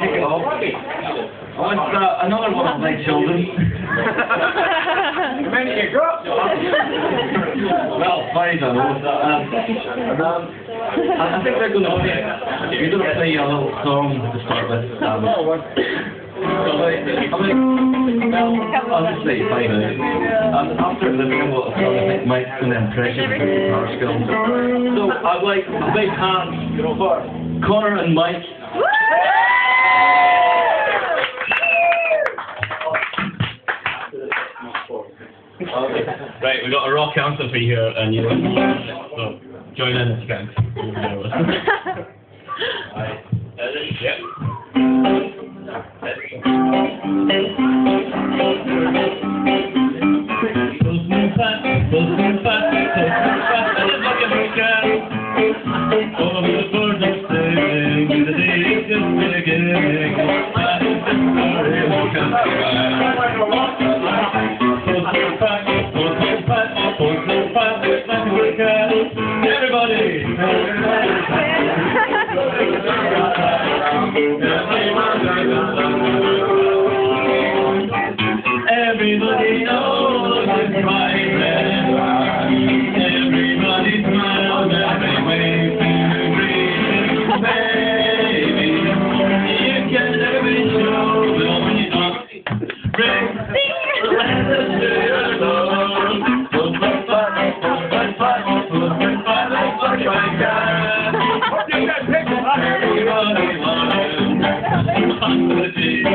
kick it off. Oh, it's another one of my children. How many you got? Well, 5 I know. I think we're going to play a little song to start with. I'll just say 5 minutes. After the video of song, I think Mike's going to impress you with his guitar skills. So I'd like a big hand for Connor and Mike. Right, we got a rock answer for you here, and you so join in if you can. Yep. Postman fat, postman fat, and it's like a big cat. All of the birds are singing, the day is just beginning. That is the story of the country. Everybody! Everybody knows it's private. Everybody smiles every way to breathe. Baby, you can never be sure, but when you're not, bring letters to your door. Everybody loves